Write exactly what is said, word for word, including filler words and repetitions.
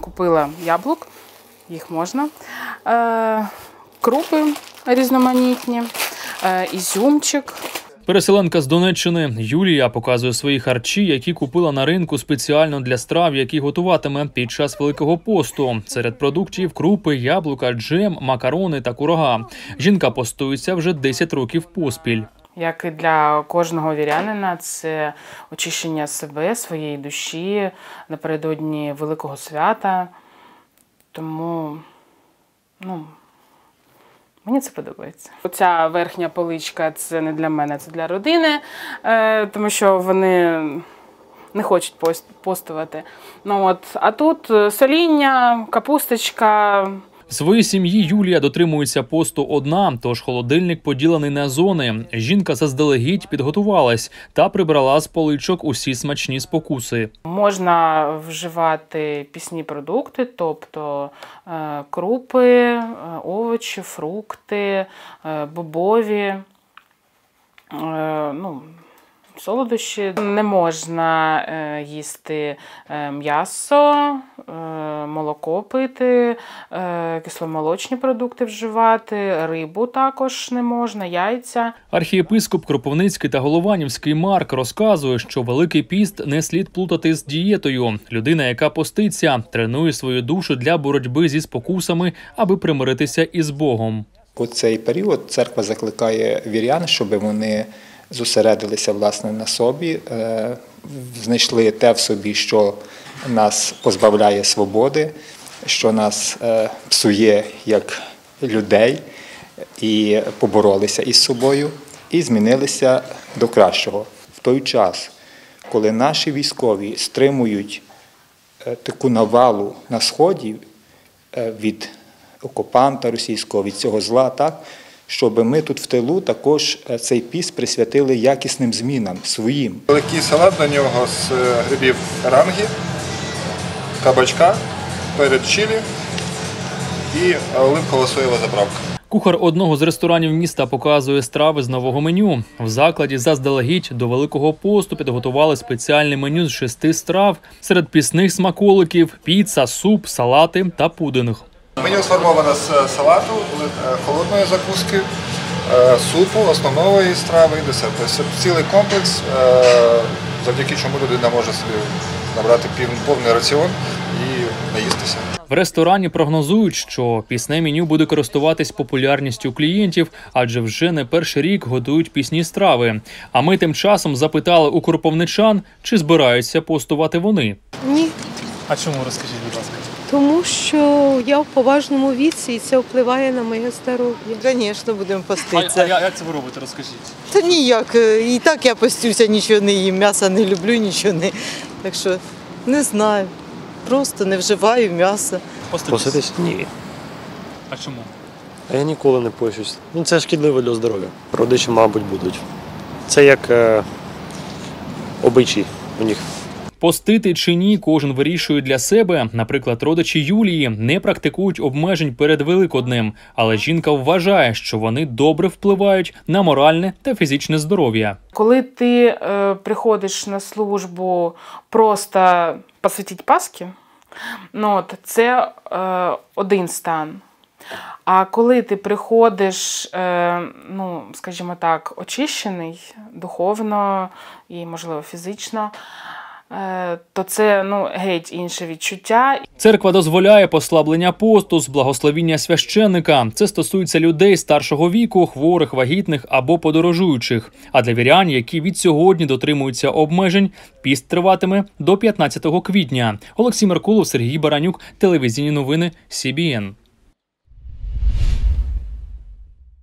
купила яблук, їх можна, крупи різноманітні, ізюмчик. Переселенка з Донеччини Юлія показує свої харчі, які купила на ринку спеціально для страв, які готуватиме під час Великого посту. Серед продуктів – крупи, яблука, джем, макарони та курага. Жінка постується вже десять років поспіль. Як і для кожного вірянина, це очищення себе, своєї душі напередодні Великого свята. Тому, ну, мені це подобається. Оця верхня поличка – це не для мене, це для родини, тому що вони не хочуть постувати. Ну, от, а тут соління, капусточка. В своїй сім'ї Юлія дотримується посту одна, тож холодильник поділений на зони. Жінка заздалегідь підготувалась та прибрала з поличок усі смачні спокуси. Можна вживати пісні продукти, тобто е, крупи, е, овочі, фрукти, е, бобові, е, ну, солодощі. Не можна е, їсти е, м'ясо, е, молоко пити, е, кисломолочні продукти вживати, рибу також не можна, яйця. Архієпископ Кропивницький та Голованівський Марк розказує, що Великий піст не слід плутати з дієтою. Людина, яка поститься, тренує свою душу для боротьби зі спокусами, аби примиритися із Богом. У цей період церква закликає вірян, щоб вони зосередилися, власне, на собі, знайшли те в собі, що нас позбавляє свободи, що нас псує як людей, і поборолися із собою, і змінилися до кращого. В той час, коли наші військові стримують таку навалу на Сході від окупанта російського, від цього зла, так, щоб ми тут в тилу також цей піст присвятили якісним змінам своїм. Великий салат до нього з грибів рангі, кабачка, перець чилі і оливково-соєва заправка. Кухар одного з ресторанів міста показує страви з нового меню. В закладі заздалегідь до Великого посту підготували спеціальне меню з шести страв. Серед пісних смаколиків – піца, суп, салати та пудинг. Меню сформовано з салату, холодної закуски, супу, основної страви і десерту. Це цілий комплекс, завдяки чому людина може собі набрати повний раціон і наїстися. В ресторані прогнозують, що пісне меню буде користуватись популярністю клієнтів, адже вже не перший рік готують пісні страви. А ми тим часом запитали у кропивничан, чи збираються постувати вони. Ні. А чому, розкажіть, будь ласка? Тому що я в поважному віці і це впливає на моє здоров'я. Звісно, будемо поститися. А, а як це ви робите, розкажіть? Та ніяк. І так я постюся, нічого не їм, м'яса не люблю, нічого не. Так що не знаю. Просто не вживаю м'яса. Поститись? Ні. А чому? А я ніколи не пощусь. Ну, це шкідливо для здоров'я. Родичі, мабуть, будуть. Це як е, обичай у них. Постити чи ні, кожен вирішує для себе. Наприклад, родичі Юлії не практикують обмежень перед Великоднем, але жінка вважає, що вони добре впливають на моральне та фізичне здоров'я. Коли ти е, приходиш на службу просто посвятити Пасхи, ну, от, це е, один стан. А коли ти приходиш, е, ну, скажімо так, очищений духовно і, можливо, фізично, то це, ну, геть інше відчуття. Церква дозволяє послаблення посту з благословіння священника. Це стосується людей старшого віку, хворих, вагітних або подорожуючих. А для вірян, які від сьогодні дотримуються обмежень, піст триватиме до п'ятнадцятого квітня. Олексій Меркулов, Сергій Баранюк, телевізійні новини Сі Бі Ен.